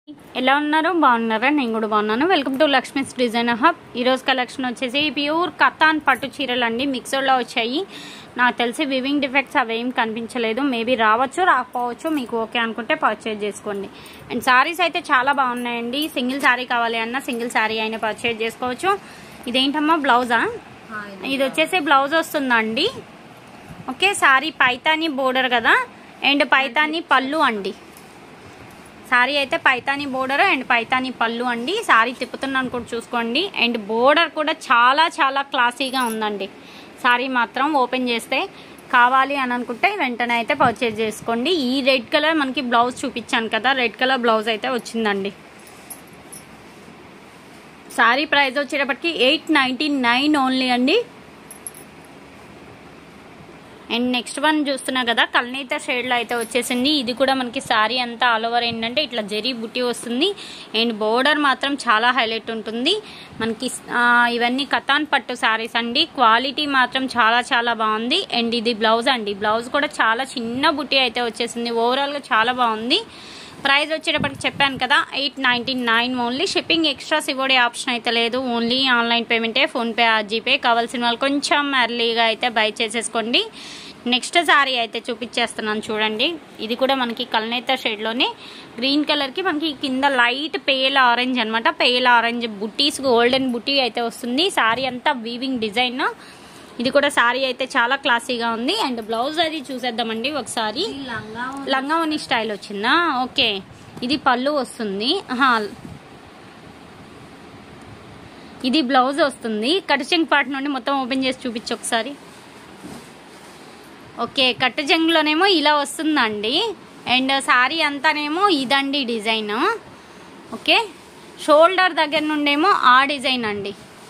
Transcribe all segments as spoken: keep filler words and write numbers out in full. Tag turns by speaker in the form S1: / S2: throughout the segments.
S1: ఎలా ఉన్నారు బాగున్నారా నేను కూడా బాగున్నాను welcome to Lakshmi's designer hub ఈ రోజు కలెక్షన్ వచ్చేసి ప్యూర్ కతాన్ పట్టు చీరలు అండి మిక్స్డ్ లో వచ్చాయి నాకు తెలిసి వివింగ్ డిఫెక్ట్స్ అవేం కనిపించలేదు మేబీ రావచ్చు రాకపోవచ్చు మీకు ఓకే అనుకుంటే పర్చేజ్ చేసుకోండి అండ్ సారీస్ అయితే చాలా బాగున్నాయండి సింగిల్ సారీ కావాలి అన్న సింగిల్ సారీ అయినా పర్చేజ్ చేసుకోవచ్చు ఇదేంటమ్మా బ్లౌజా ఇది వచ్చేసి బ్లౌజ్ వస్తుందండి ఓకే సారీ పైతాని బోర్డర్ కదా అండ్ పైతాని పళ్ళు అండి సారీ అయితే పైతాని బోర్డర్ అండ్ పైతాని పళ్ళు అండి సారీ తిప్పుతున్నాను కూడా చూసుకోండి అండ్ బోర్డర్ కూడా చాలా చాలా క్లాసీగా ఉందండి సారీ మాత్రం ఓపెన్ చేస్తే కావాలి అని అనుకుంటే వెంటనే అయితే పర్చేజ్ చేసుకోండి ఈ రెడ్ కలర్ మనకి బ్లౌజ్ చూపించాను కదా రెడ్ కలర్ బ్లౌజ్ అయితే వచ్చిందండి సారీ ప్రైస్ వచ్చేటప్పటికి ఎయిట్ నైంటీ నైన్ ఓన్లీ అండి అండ్ నెక్స్ట్ వన్ చూస్తున్నా కదా కల్నేత షేడ్లో అయితే వచ్చేసింది ఇది కూడా మనకి సారీ అంతా ఆల్ ఓవర్ ఏంటంటే ఇట్లా జరీ బుట్టి వస్తుంది అండ్ బోర్డర్ మాత్రం చాలా హైలైట్ ఉంటుంది మనకి ఇవన్నీ కతాన్ పట్టు సారీస్ అండి క్వాలిటీ మాత్రం చాలా చాలా బాగుంది అండ్ ఇది బ్లౌజ్ అండి బ్లౌజ్ కూడా చాలా చిన్న బుట్టి అయితే వచ్చేసింది ఓవరాల్గా చాలా బాగుంది ప్రైస్ వచ్చేటప్పటికి చెప్పాను కదా eight ninety nine only shipping extra సివోడే ఆప్షన్ అయితే లేదు ఓన్లీ ఆన్లైన్ పేమెంటే ఫోన్పే ఆర్ జీపే కావాల్సిన వాళ్ళు కొంచెం ఎర్లీగా అయితే బై చేసేసుకోండి నెక్స్ట్ సారీ అయితే చూపించేస్తున్నాను చూడండి ఇది కూడా మనకి కల్నేత షేడ్లోనే గ్రీన్ కలర్కి మనకి కింద లైట్ పేల్ ఆరెంజ్ అనమాట పేల్ ఆరెంజ్ బుట్టీస్ గోల్డెన్ బుట్టి అయితే వస్తుంది సారీ అంతా వీవింగ్ డిజైన్ ఇది కూడా సారీ అయితే చాలా క్లాసీగా ఉంది అండ్ బ్లౌజ్ అది చూసేద్దామండి ఒకసారి లంగావని స్టైల్ వచ్చిందా ఓకే ఇది పళ్ళు వస్తుంది ఇది బ్లౌజ్ వస్తుంది కటింగ్ పార్ట్ నుండి మొత్తం ఓపెన్ చేసి చూపించు ఒకసారి ఓకే కట్టు జంగులోనేమో ఇలా వస్తుందండి అండ్ సారీ అంతానేమో ఇదండి డిజైన్ ఓకే షోల్డర్ దగ్గర నుండేమో ఆ డిజైన్ అండి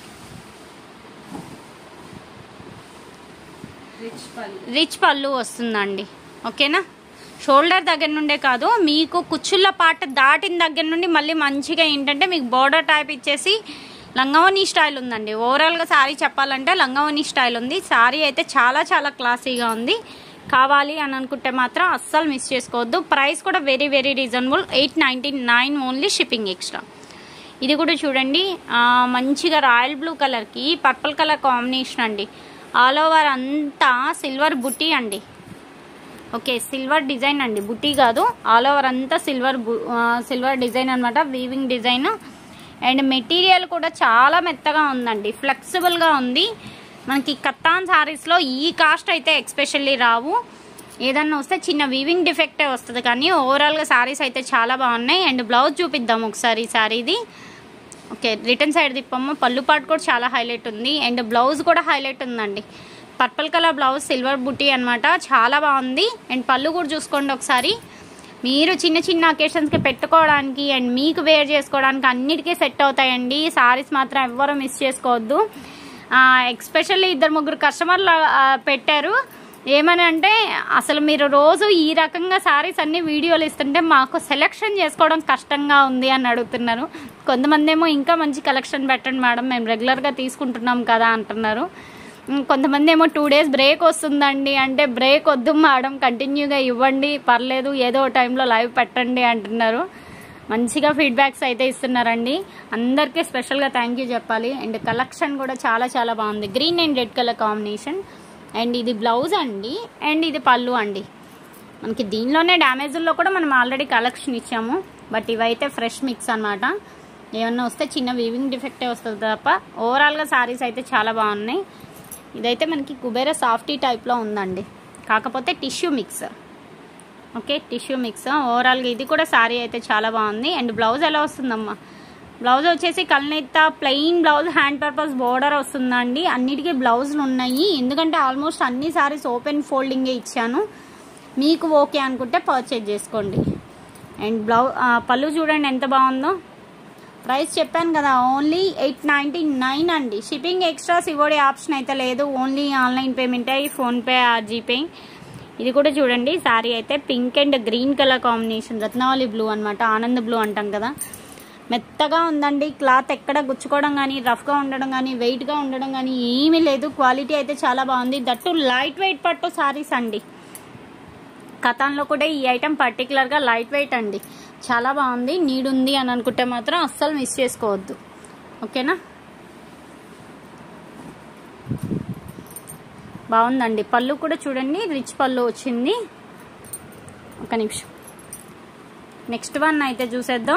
S1: రిచ్ పళ్ళు వస్తుందండి ఓకేనా షోల్డర్ దగ్గర నుండే కాదు మీకు కుచ్చుళ్ళ పాట దాటిన దగ్గర నుండి మళ్ళీ మంచిగా ఏంటంటే మీకు బోర్డర్ టైప్ ఇచ్చేసి లంగావని స్టైల్ ఉందండి ఓవరాల్గా సారీ చెప్పాలంటే లంగావని స్టైల్ ఉంది సారీ అయితే చాలా చాలా క్లాసీగా ఉంది కావాలి అని అనుకుంటే మాత్రం అస్సలు మిస్ చేసుకోవద్దు ప్రైస్ కూడా very very reasonable eight ninety nine only shipping extra ఇది కూడా చూడండి మంచిగా రాయల్ బ్లూ కలర్కి పర్పుల్ కలర్ కాంబినేషన్ అండి ఆల్ ఓవర్ అంతా సిల్వర్ బుట్టి అండి ఓకే సిల్వర్ డిజైన్ అండి బుట్టి కాదు ఆల్ ఓవర్ అంతా సిల్వర్ సిల్వర్ డిజైన్ అనమాట వీవింగ్ డిజైన్ అండ్ మెటీరియల్ కూడా చాలా మెత్తగా ఉందండి ఫ్లెక్సిబుల్గా ఉంది మనకి కత్తాన్ సారీస్లో ఈ కాస్ట్ అయితే ఎక్స్పెషల్లీ రావు ఏదన్నా వస్తే చిన్న వీవింగ్ డిఫెక్టే వస్తుంది కానీ ఓవరాల్గా సారీస్ అయితే చాలా బాగున్నాయి అండ్ బ్లౌజ్ చూపిద్దాం ఒకసారి సారీది ఓకే రిటర్న్ సైడ్ తిప్పమ్మ పళ్ళు పాటు కూడా చాలా హైలైట్ ఉంది అండ్ బ్లౌజ్ కూడా హైలైట్ ఉందండి పర్పుల్ కలర్ బ్లౌజ్ సిల్వర్ బుట్టి అనమాట చాలా బాగుంది అండ్ పళ్ళు కూడా చూసుకోండి ఒకసారి మీరు చిన్న చిన్న అకేషన్స్కి పెట్టుకోవడానికి అండ్ మీకు వేర్ చేసుకోవడానికి అన్నిటికీ సెట్ అవుతాయండి సారీస్ మాత్రం ఎవ్వరూ మిస్ చేసుకోవద్దు ఎక్స్పెషల్లీ ఇద్దరు ముగ్గురు కస్టమర్లు పెట్టారు ఏమని అంటే అసలు మీరు రోజు ఈ రకంగా సారీస్ అన్ని వీడియోలు ఇస్తుంటే మాకు సెలెక్షన్ చేసుకోవడం కష్టంగా ఉంది అని అడుగుతున్నారు కొంతమంది ఏమో ఇంకా మంచి కలెక్షన్ పెట్టండి మేడం మేము రెగ్యులర్గా తీసుకుంటున్నాం కదా అంటున్నారు కొంతమంది ఏమో టూ డేస్ బ్రేక్ వస్తుందండి అంటే బ్రేక్ వద్దు మేడం కంటిన్యూగా ఇవ్వండి పర్లేదు ఏదో టైంలో లైవ్ పెట్టండి అంటున్నారు మంచిగా ఫీడ్బ్యాక్స్ అయితే ఇస్తున్నారండి అందరికీ స్పెషల్గా థ్యాంక్ యూ చెప్పాలి అండ్ కలెక్షన్ కూడా చాలా చాలా బాగుంది green and red colour combination and ఇది బ్లౌజ్ అండి అండ్ ఇది పళ్ళు అండి మనకి దీనిలోనే డ్యామేజ్ల్లో కూడా మనం ఆల్రెడీ కలెక్షన్ ఇచ్చాము బట్ ఇవైతే ఫ్రెష్ మిక్స్ అనమాట ఏమన్నా వస్తే చిన్న వీవింగ్ డిఫెక్టే వస్తుంది తప్ప ఓవరాల్గా సారీస్ అయితే చాలా బాగున్నాయి ఇదైతే మనకి కుబేర సాఫ్టీ టైప్లో ఉందండి కాకపోతే tissue mix okay tissue mix ఓవరాల్గా ఇది కూడా సారీ అయితే చాలా బాగుంది అండ్ బ్లౌజ్ ఎలా వస్తుందమ్మా బ్లౌజ్ వచ్చేసి కల్నేత plain blouse hand purpose border వస్తుందండి అన్నిటికీ బ్లౌజులు ఉన్నాయి ఎందుకంటే ఆల్మోస్ట్ అన్ని సారీస్ ఓపెన్ ఫోల్డింగే ఇచ్చాను మీకు ఓకే అనుకుంటే పర్చేజ్ చేసుకోండి అండ్ బ్లౌజ్ పళ్ళు చూడండి ఎంత బాగుందో ప్రైస్ చెప్పాను కదా ఓన్లీ ఎయిట్ నైంటీ నైన్ అండి షిప్పింగ్ ఎక్స్ట్రా సివోడే ఆప్షన్ అయితే లేదు ఓన్లీ ఆన్లైన్ పేమెంటే ఫోన్పే ఆర్ జీపే ఇది కూడా చూడండి సారీ అయితే pink and green colour combination Ratnavali blue అనమాట ఆనంద్ బ్లూ అంటాం కదా మెత్తగా ఉందండి క్లాత్ ఎక్కడ గుచ్చుకోవడం కానీ రఫ్గా ఉండడం కానీ వెయిట్గా ఉండడం కానీ ఏమీ లేదు క్వాలిటీ అయితే చాలా బాగుంది దట్టు లైట్ వెయిట్ పట్టు సారీస్ అండి కతాన్లో కూడా ఈ ఐటమ్ పర్టికులర్గా లైట్ వెయిట్ అండి చాలా బాగుంది. నీడ్ ఉంది అని అనుకుంటే మాత్రం అస్సలు మిస్ చేసుకోవద్దు, ఓకేనా. బాగుందండి. పళ్ళు కూడా చూడండి, రిచ్ పళ్ళు వచ్చింది. ఒక నిమిషం, నెక్స్ట్ వన్ అయితే చూసేద్దాం.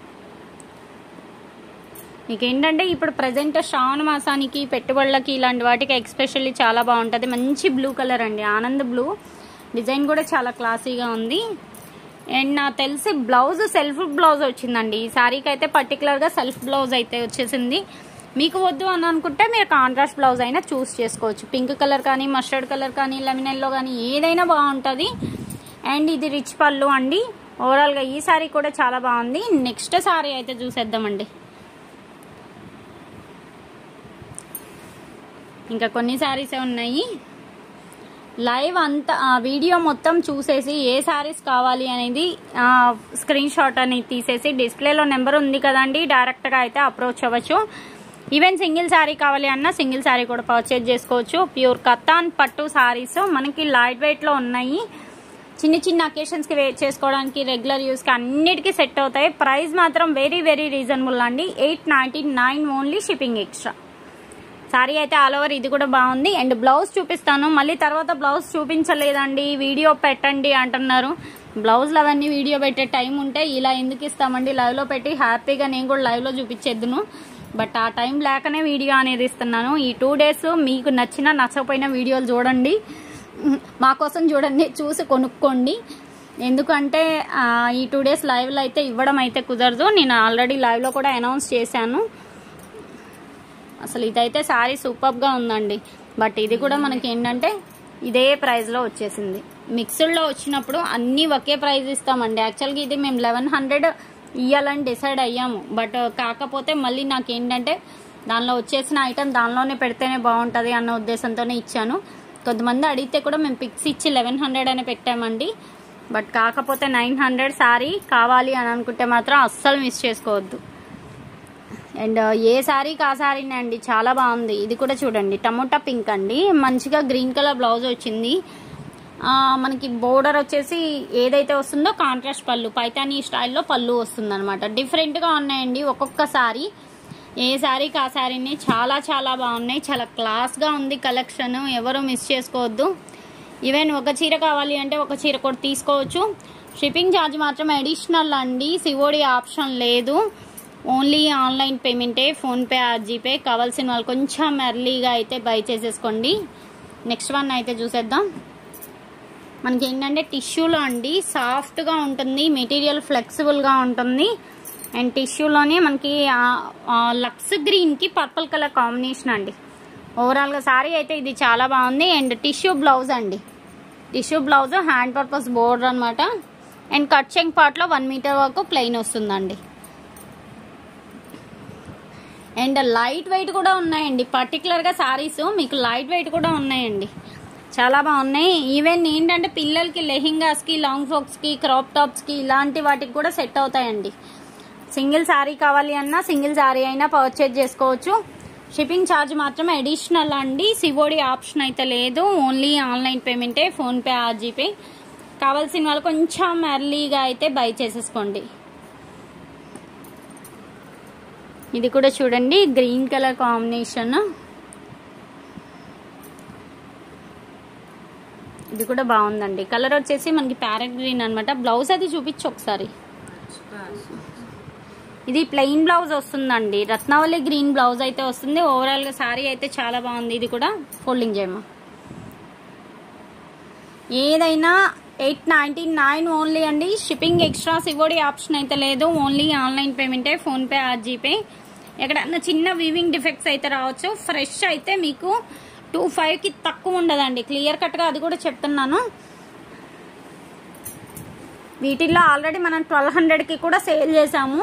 S1: మీకు ఏంటంటే ఇప్పుడు ప్రజెంట్ శ్రావణ మాసానికి పెట్టుబడులకి ఇలాంటి వాటికి ఎక్స్పెషల్లీ చాలా బాగుంటుంది. మంచి బ్లూ కలర్ అండి, ఆనంద్ బ్లూ. డిజైన్ కూడా చాలా క్లాసీగా ఉంది. అండ్ నాకు తెలిసి బ్లౌజ్ సెల్ఫ్ బ్లౌజ్ వచ్చిందండి ఈ శారీకి అయితే. పర్టికులర్గా సెల్ఫ్ బ్లౌజ్ అయితే వచ్చేసింది. మీకు వద్దు అని అనుకుంటే మీరు కాంట్రాస్ట్ బ్లౌజ్ అయినా చూస్ చేసుకోవచ్చు. పింక్ కలర్ కానీ, మస్టర్డ్ కలర్ కానీ, లెమన్ ఎల్లో కానీ ఏదైనా బాగుంటుంది. అండ్ ఇది రిచ్ పళ్ళు అండి. ఓవరాల్గా ఈ శారీ కూడా చాలా బాగుంది. నెక్స్ట్ శారీ అయితే చూసేద్దామండి. ఇంకా కొన్ని శారీసే ఉన్నాయి. లైవ్ అంతా వీడియో మొత్తం చూసేసి ఏ శారీస్ కావాలి అనేది స్క్రీన్ షాట్ అనేది తీసేసి డిస్ప్లేలో నెంబర్ ఉంది కదండి, డైరెక్ట్గా అయితే అప్రోచ్ అవ్వచ్చు. ఈవెన్ సింగిల్ శారీ కావాలి అన్నా సింగిల్ శారీ కూడా పర్చేజ్ చేసుకోవచ్చు. ప్యూర్ కతాన్ పట్టు శారీస్ మనకి లైట్ వెయిట్లో ఉన్నాయి. చిన్న చిన్న అకేషన్స్కి వేర్ చేసుకోవడానికి, రెగ్యులర్ యూస్కి అన్నిటికీ సెట్ అవుతాయి. ప్రైస్ మాత్రం వెరీ వెరీ రీజనబుల్ అండి. Eight ninety nine only, shipping extra. Sari అయితే ఆల్ ఓవర్ ఇది కూడా బాగుంది. అండ్ బ్లౌజ్ చూపిస్తాను, మళ్ళీ తర్వాత బ్లౌజ్ చూపించలేదండి వీడియో పెట్టండి అంటున్నారు. బ్లౌజ్లు అవన్నీ వీడియో పెట్టే టైం ఉంటే ఇలా ఎందుకు ఇస్తామండి, లైవ్లో పెట్టి హ్యాపీగా నేను కూడా లైవ్లో చూపించేద్దును. బట్ ఆ టైం లేకనే వీడియో అనేది ఇస్తున్నాను. ఈ టూ డేస్ మీకు నచ్చినా నచ్చకపోయినా వీడియోలు చూడండి, మా కోసం చూడండి, చూసి కొనుక్కోండి. ఎందుకంటే ఈ టూ డేస్ లైవ్లో అయితే ఇవ్వడం అయితే కుదరదు. నేను ఆల్రెడీ లైవ్లో కూడా అనౌన్స్ చేశాను. అసలు ఇదైతే శారీ సూపర్గా ఉందండి. బట్ ఇది కూడా మనకి ఏంటంటే ఇదే ప్రైస్లో వచ్చేసింది. మిక్స్డ్లో వచ్చినప్పుడు అన్నీ ఒకే ప్రైస్ ఇస్తామండి. యాక్చువల్గా ఇది మేము లెవెన్ హండ్రెడ్ ఇవ్వాలని డిసైడ్ అయ్యాము. బట్ కాకపోతే మళ్ళీ నాకు ఏంటంటే దానిలో వచ్చేసిన ఐటమ్ దానిలోనే పెడితేనే బాగుంటుంది అన్న ఉద్దేశంతోనే ఇచ్చాను. కొంతమంది అడిగితే కూడా మేము పిక్స్ ఇచ్చి లెవెన్ హండ్రెడ్ అనే పెట్టామండి. బట్ కాకపోతే నైన్ హండ్రెడ్ శారీ కావాలి అని అనుకుంటే మాత్రం అస్సలు మిస్ చేసుకోవద్దు. అండ్ ఏ శారీకి ఆ శారీనే అండి, చాలా బాగుంది. ఇది కూడా చూడండి, టమోటా పింక్ అండి, మంచిగా గ్రీన్ కలర్ బ్లౌజ్ వచ్చింది. మనకి బోర్డర్ వచ్చేసి ఏదైతే వస్తుందో కాంట్రాస్ట్ పళ్ళు, పైతానీ స్టైల్లో పళ్ళు వస్తుంది అనమాట. డిఫరెంట్గా ఉన్నాయండి ఒక్కొక్క శారీ. ఏ శారీకి ఆ శారీని చాలా చాలా బాగున్నాయి. చాలా క్లాస్గా ఉంది కలెక్షన్, ఎవరు మిస్ చేసుకోవద్దు. ఈవెన్ ఒక చీర కావాలి అంటే ఒక చీర కూడా తీసుకోవచ్చు. షిప్పింగ్ ఛార్జ్ మాత్రం అడిషనల్ అండి, సిఓడి ఆప్షన్ లేదు. ఓన్లీ ఆన్లైన్ పేమెంటే, ఫోన్పే ఆర్ జీపే. కావాల్సిన వాళ్ళు కొంచెం ఎర్లీగా అయితే బై చేసేసుకోండి. నెక్స్ట్ వన్ అయితే చూసేద్దాం. మనకి ఏంటంటే టిష్యూలో అండి, సాఫ్ట్గా ఉంటుంది, మెటీరియల్ ఫ్లెక్సిబుల్గా ఉంటుంది. అండ్ టిష్యూలోనే మనకి లక్స్ గ్రీన్కి పర్పుల్ కలర్ కాంబినేషన్ అండి. ఓవరాల్గా శారీ అయితే ఇది చాలా బాగుంది. అండ్ టిష్యూ బ్లౌజ్ అండి, tissue blouse, hand purpose border అనమాట. అండ్ కట్ చెంగ్ పార్ట్లో వన్ మీటర్ వరకు ప్లెయిన్ వస్తుందండి. అండ్ లైట్ వెయిట్ కూడా ఉన్నాయండి. పర్టికులర్గా శారీస్ మీకు లైట్ వెయిట్ కూడా ఉన్నాయండి, చాలా బాగున్నాయి. ఈవెన్ ఏంటంటే పిల్లలకి లెహింగాస్కి, లాంగ్ ఫ్రాక్స్కి, క్రాప్ టాప్స్కి ఇలాంటి వాటికి కూడా సెట్ అవుతాయండి. సింగిల్ శారీ కావాలి అన్నా సింగిల్ శారీ అయినా పర్చేజ్ చేసుకోవచ్చు. షిప్పింగ్ ఛార్జ్ మాత్రమే అడిషనల్ అండి, సిఓడి ఆప్షన్ అయితే లేదు. ఓన్లీ ఆన్లైన్ పేమెంటే, ఫోన్పే ఆర్ జీపే. కావాల్సిన వాళ్ళు కొంచెం ఎర్లీగా అయితే బై చేసేసుకోండి. ఇది కూడా చూడండి, గ్రీన్ కలర్ కాంబినేషన్. ఇది కూడా బాగుందండి. కలర్ వచ్చేసి మనకి ప్యారెట్ గ్రీన్ అనమాట. బ్లౌజ్ అది చూపించు ఒకసారి. ఇది ప్లెయిన్ బ్లౌజ్ వస్తుందండి, రత్నావళి గ్రీన్ బ్లౌజ్ అయితే వస్తుంది. ఓవరాల్గా శారీ అయితే చాలా బాగుంది. ఇది కూడా ఫోల్డింగ్ చేయమా. ఏదైనా ఎయిట్ నైంటీ నైన్ ఓన్లీ అండి. షిప్పింగ్ ఎక్స్ట్రా, సిఓడి ఆప్షన్ అయితే లేదు. ఓన్లీ ఆన్లైన్ పేమెంటే, ఫోన్పే ఆర్ జీపే. ఎక్కడన్నా చిన్న వీవింగ్ డిఫెక్ట్స్ అయితే రావచ్చు. ఫ్రెష్ అయితే మీకు టూ ఫైవ్కి తక్కువ ఉండదండి, క్లియర్ కట్గా అది కూడా చెప్తున్నాను. వీటిల్లో ఆల్రెడీ మనం ట్వెల్వ్ హండ్రెడ్కి కూడా సేల్ చేసాము.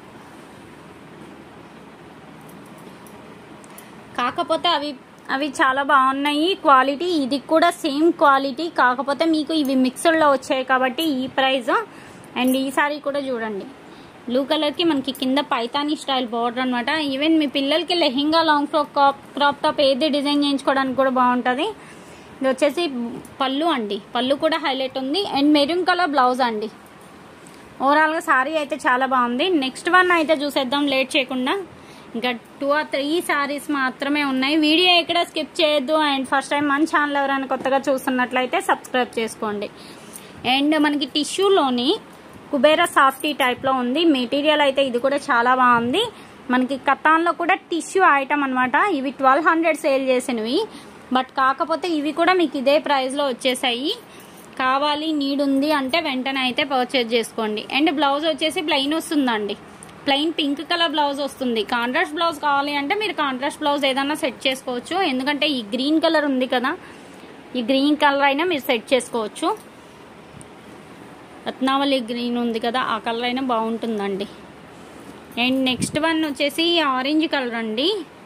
S1: కాకపోతే అవి అవి చాలా బాగున్నాయి క్వాలిటీ. ఇది కూడా సేమ్ క్వాలిటీ, కాకపోతే మీకు ఇవి మిక్స్డ్లో వచ్చాయి కాబట్టి ఈ ప్రైస్. అండ్ ఈ సారీ కూడా చూడండి, బ్లూ కలర్కి మనకి కింద పైతానీ స్టైల్ బార్డర్ అనమాట. ఈవెన్ మీ పిల్లలకి lehenga, long frock, crop top ఏది డిజైన్ చేయించుకోవడానికి కూడా బాగుంటుంది. ఇది వచ్చేసి పళ్ళు అండి, పళ్ళు కూడా హైలైట్ ఉంది. అండ్ మెరూన్ కలర్ బ్లౌజ్ అండి. ఓవరాల్గా సారీ అయితే చాలా బాగుంది. నెక్స్ట్ వన్ అయితే చూసేద్దాం లేట్ చేయకుండా. ఇంకా టూ ఆర్ త్రీ సారీస్ మాత్రమే ఉన్నాయి. వీడియో ఎక్కడ స్కిప్ చేయొద్దు. అండ్ ఫస్ట్ టైం మన ఛానల్ ఎవరైనా కొత్తగా చూస్తున్నట్లయితే సబ్స్క్రైబ్ చేసుకోండి. అండ్ మనకి టిష్యూలోని కుబేరా సాఫ్టీ టైప్లో ఉంది. మెటీరియల్ అయితే ఇది కూడా చాలా బాగుంది. మనకి కతాన్లో కూడా టిష్యూ ఐటమ్ అనమాట. ఇవి ట్వెల్వ్ హండ్రెడ్ సేల్ చేసినవి, బట్ కాకపోతే ఇవి కూడా మీకు ఇదే ప్రైస్లో వచ్చేసాయి. కావాలి నీడ్ ఉంది అంటే వెంటనే అయితే పర్చేజ్ చేసుకోండి. అండ్ బ్లౌజ్ వచ్చేసి ప్లెయిన్ వస్తుందండి. ప్లెయిన్ పింక్ కలర్ బ్లౌజ్ వస్తుంది. కాంట్రాస్ట్ బ్లౌజ్ కావాలి అంటే మీరు కాంట్రాస్ట్ బ్లౌజ్ ఏదైనా సెట్ చేసుకోవచ్చు. ఎందుకంటే ఈ గ్రీన్ కలర్ ఉంది కదా, ఈ గ్రీన్ కలర్ అయినా మీరు సెట్ చేసుకోవచ్చు. రత్నావళి గ్రీన్ ఉంది కదా, ఆ కలర్ అయినా బాగుంటుందండి. అండ్ నెక్స్ట్ వన్ వచ్చేసి ఆరెంజ్ కలర్ అండి.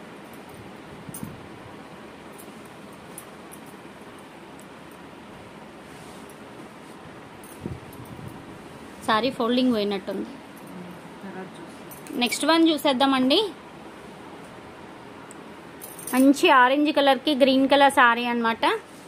S1: సారీ ఫోల్డింగ్ పోయినట్టుంది. నెక్స్ట్ వన్ చూసేద్దామండి. మంచి ఆరెంజ్ కలర్కి గ్రీన్ కలర్ సారీ అనమాట.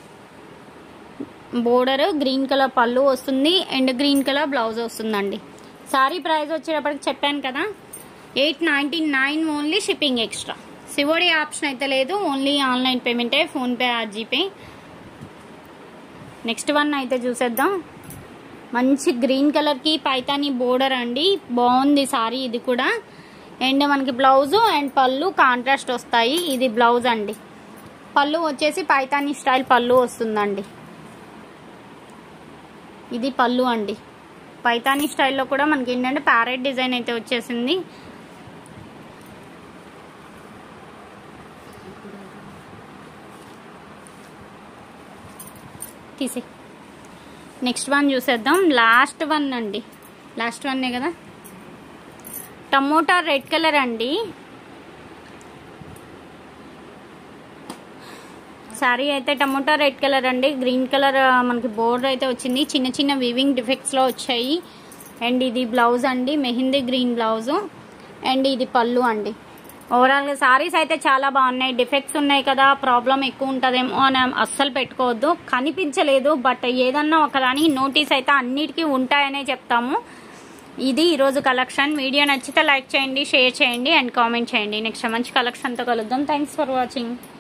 S1: బోర్డర్ గ్రీన్ కలర్ పళ్ళు వస్తుంది అండ్ గ్రీన్ కలర్ బ్లౌజ్ వస్తుందండి. సారీ ప్రైస్ వచ్చేటప్పటికి చెప్పాను కదా, eight ninety nine only, shipping extra. COD option అయితే లేదు, ఓన్లీ ఆన్లైన్ పేమెంటే, PhonePe or GPay. Next one అయితే చూసేద్దాం. మంచి గ్రీన్ కలర్కి పైతాని బోర్డర్ అండి. బాగుంది సారీ ఇది కూడా. అండ్ మనకి బ్లౌజు అండ్ పళ్ళు కాంట్రాస్ట్ వస్తాయి. ఇది బ్లౌజ్ అండి. పళ్ళు వచ్చేసి పైతాని స్టైల్ పళ్ళు వస్తుందండి. ఇది పళ్ళు అండి. పైతాని స్టైల్లో కూడా మనకి ఏంటంటే ప్యారెట్ డిజైన్ అయితే వచ్చేసింది. తీసే నెక్స్ట్ వన్ చూసేద్దాం. లాస్ట్ వన్ అండి. లాస్ట్ వన్నే కదా. టమోటా రెడ్ కలర్ అండి. సారీ అయితే టమోటా రెడ్ కలర్ అండి. గ్రీన్ కలర్ మనకి బోర్డర్ అయితే వచ్చింది. చిన్న చిన్న వీవింగ్ డిఫెక్ట్స్లో వచ్చాయి. అండ్ ఇది బ్లౌజ్ అండి, మెహందీ గ్రీన్ బ్లౌజు. అండ్ ఇది పళ్ళు అండి. ఓవరాల్గా సారీస్ అయితే చాలా బాగున్నాయి. డిఫెక్ట్స్ ఉన్నాయి కదా, ప్రాబ్లం ఎక్కువ ఉంటుందేమో అని అస్సలు పెట్టుకోవద్దు. కనిపించలేదు, బట్ ఏదన్నా ఒకదానికి నోటీస్ అయితే అన్నిటికీ ఉంటాయనే చెప్తాము. ఇది ఈరోజు కలెక్షన్. వీడియో నచ్చితే లైక్ చేయండి, షేర్ చేయండి అండ్ కామెంట్ చేయండి. నెక్స్ట్ మంచి కలెక్షన్తో కలుద్దాం. Thanks for watching.